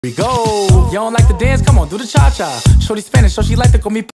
We go. You don't like to dance? Come on, do the cha-cha. Shorty Spanish, so she like to call me